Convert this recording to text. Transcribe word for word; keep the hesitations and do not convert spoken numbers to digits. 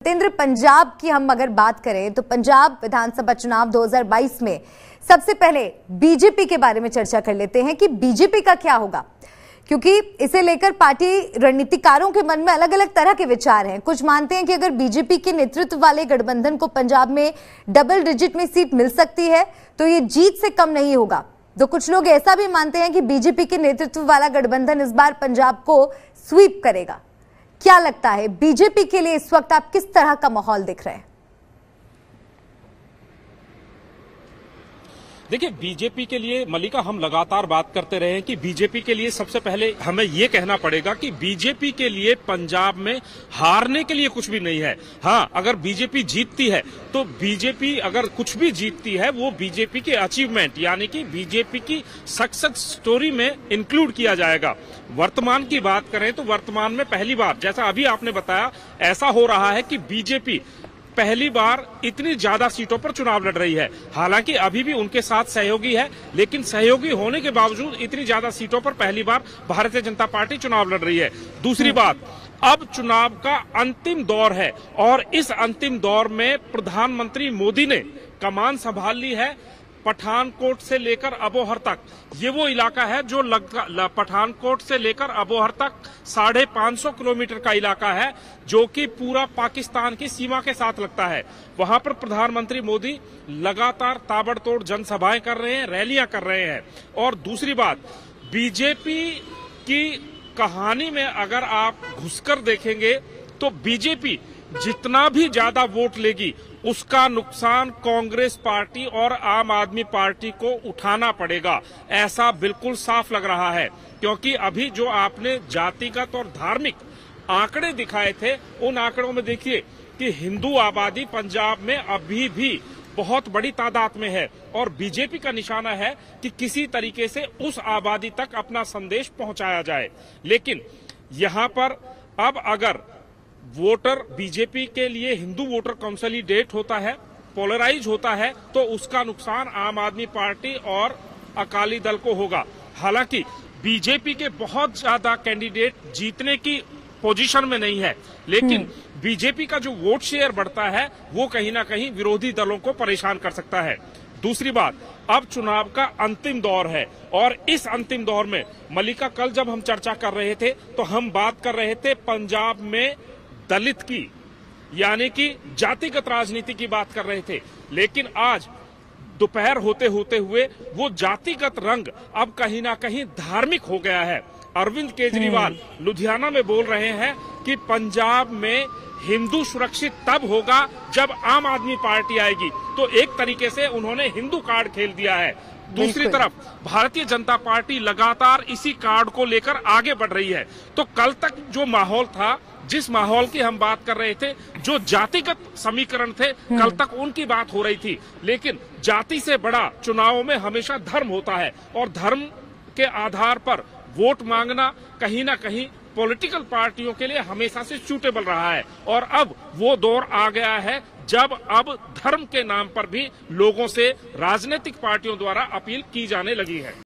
सत्येंद्र, पंजाब की हम अगर बात करें तो पंजाब विधानसभा चुनाव दो हज़ार बाईस में सबसे पहले बीजेपी के बारे में चर्चा कर लेते हैं कि बीजेपी का क्या होगा, क्योंकि इसे लेकर पार्टी रणनीतिकारों के मन में अलग अलग तरह के विचार हैं। कुछ मानते हैं कि अगर बीजेपी के नेतृत्व वाले गठबंधन को पंजाब में डबल डिजिट में सीट मिल सकती है तो ये जीत से कम नहीं होगा, तो कुछ लोग ऐसा भी मानते हैं कि बीजेपी के नेतृत्व वाला गठबंधन इस बार पंजाब को स्वीप करेगा। क्या लगता है बीजेपी के लिए इस वक्त आप किस तरह का माहौल दिख रहे हैं? देखिए, बीजेपी के लिए मलिका हम लगातार बात करते रहे हैं कि बीजेपी के लिए सबसे पहले हमें ये कहना पड़ेगा कि बीजेपी के लिए पंजाब में हारने के लिए कुछ भी नहीं है। हाँ, अगर बीजेपी जीतती है तो बीजेपी अगर कुछ भी जीतती है वो बीजेपी के अचीवमेंट यानी कि बीजेपी की सक्सेस स्टोरी में इंक्लूड किया जाएगा। वर्तमान की बात करें तो वर्तमान में पहली बार, जैसा अभी आपने बताया, ऐसा हो रहा है कि बीजेपी पहली बार इतनी ज्यादा सीटों पर चुनाव लड़ रही है। हालांकि अभी भी उनके साथ सहयोगी है, लेकिन सहयोगी होने के बावजूद इतनी ज्यादा सीटों पर पहली बार भारतीय जनता पार्टी चुनाव लड़ रही है। दूसरी बात, अब चुनाव का अंतिम दौर है और इस अंतिम दौर में प्रधानमंत्री मोदी ने कमान संभाल ली है। पठानकोट से लेकर अबोहर तक ये वो इलाका है जो लग, पठानकोट से लेकर अबोहर तक साढ़े पांच सौ किलोमीटर का इलाका है, जो कि पूरा पाकिस्तान की सीमा के साथ लगता है। वहां पर प्रधानमंत्री मोदी लगातार ताबड़तोड़ जनसभाएं कर रहे हैं, रैलियां कर रहे हैं। और दूसरी बात, बीजेपी की कहानी में अगर आप घुसकर देखेंगे तो बीजेपी जितना भी ज्यादा वोट लेगी उसका नुकसान कांग्रेस पार्टी और आम आदमी पार्टी को उठाना पड़ेगा, ऐसा बिल्कुल साफ लग रहा है। क्योंकि अभी जो आपने जातिगत और धार्मिक आंकड़े दिखाए थे, उन आंकड़ों में देखिए कि हिंदू आबादी पंजाब में अभी भी बहुत बड़ी तादाद में है और बीजेपी का निशाना है कि किसी तरीके से उस आबादी तक अपना संदेश पहुंचाया जाए। लेकिन यहां पर अब अगर वोटर बीजेपी के लिए हिंदू वोटर कंसोलिडेट होता है, पोलराइज होता है, तो उसका नुकसान आम आदमी पार्टी और अकाली दल को होगा। हालांकि बीजेपी के बहुत ज्यादा कैंडिडेट जीतने की पोजीशन में नहीं है, लेकिन बीजेपी का जो वोट शेयर बढ़ता है वो कहीं ना कहीं विरोधी दलों को परेशान कर सकता है। दूसरी बात, अब चुनाव का अंतिम दौर है और इस अंतिम दौर में मलिका, कल जब हम चर्चा कर रहे थे तो हम बात कर रहे थे पंजाब में दलित की यानी कि जातिगत राजनीति की बात कर रहे थे, लेकिन आज दोपहर होते होते हुए वो जातिगत रंग अब कहीं ना कहीं धार्मिक हो गया है। अरविंद केजरीवाल लुधियाना में बोल रहे हैं कि पंजाब में हिंदू सुरक्षित तब होगा जब आम आदमी पार्टी आएगी, तो एक तरीके से उन्होंने हिंदू कार्ड खेल दिया है। दूसरी तरफ भारतीय जनता पार्टी लगातार इसी कार्ड को लेकर आगे बढ़ रही है। तो कल तक जो माहौल था, जिस माहौल की हम बात कर रहे थे, जो जातिगत समीकरण थे, कल तक उनकी बात हो रही थी, लेकिन जाति से बड़ा चुनावों में हमेशा धर्म होता है और धर्म के आधार पर वोट मांगना कहीं ना कहीं पॉलिटिकल पार्टियों के लिए हमेशा से सूटेबल रहा है। और अब वो दौर आ गया है जब अब धर्म के नाम पर भी लोगों से राजनीतिक पार्टियों द्वारा अपील की जाने लगी है।